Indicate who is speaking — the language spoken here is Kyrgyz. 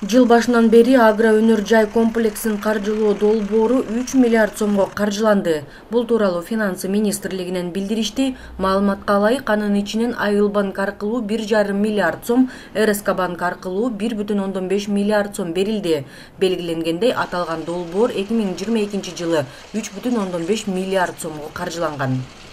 Speaker 1: Жыл башынан бери агро өнөр жай комплексин каржылоо долбоору 3 миллиард сомго каржыланды. Бул тууралуу Финансы министрлигинен билдиришти. Маалыматка ылайык, анын ичинен Айыл банк аркылуу 1,5 миллиард сом, РСК банк аркылуу 1,5 миллиард сом берилди. Белгиленгендей, аталган долбоор 2022 жылы 3,5 миллиард сомго каржыланган.